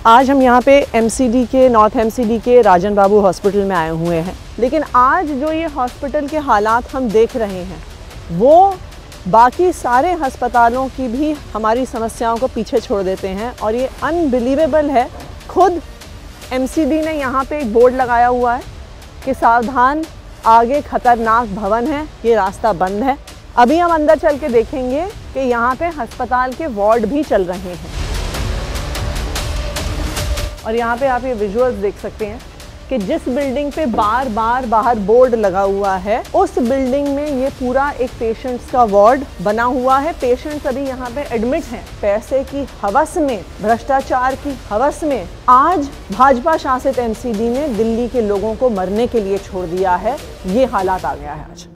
आज हम यहाँ पे एमसीडी के नॉर्थ एमसीडी के राजन बाबू हॉस्पिटल में आए हुए हैं, लेकिन आज जो ये हॉस्पिटल के हालात हम देख रहे हैं वो बाकी सारे अस्पतालों की भी हमारी समस्याओं को पीछे छोड़ देते हैं। और ये अनबिलीवेबल है। खुद एमसीडी ने यहाँ पे एक बोर्ड लगाया हुआ है कि सावधान, आगे खतरनाक भवन है, ये रास्ता बंद है। अभी हम अंदर चल के देखेंगे कि यहाँ पे अस्पताल के वार्ड भी चल रहे हैं। और यहाँ पे आप ये विजुअल्स देख सकते हैं कि जिस बिल्डिंग पे बार बार बाहर बोर्ड लगा हुआ है, उस बिल्डिंग में ये पूरा एक पेशेंट्स का वार्ड बना हुआ है। पेशेंट्स अभी यहाँ पे एडमिट हैं। पैसे की हवस में, भ्रष्टाचार की हवस में आज भाजपा शासित एमसीडी ने दिल्ली के लोगों को मरने के लिए छोड़ दिया है। ये हालात आ गया है आज।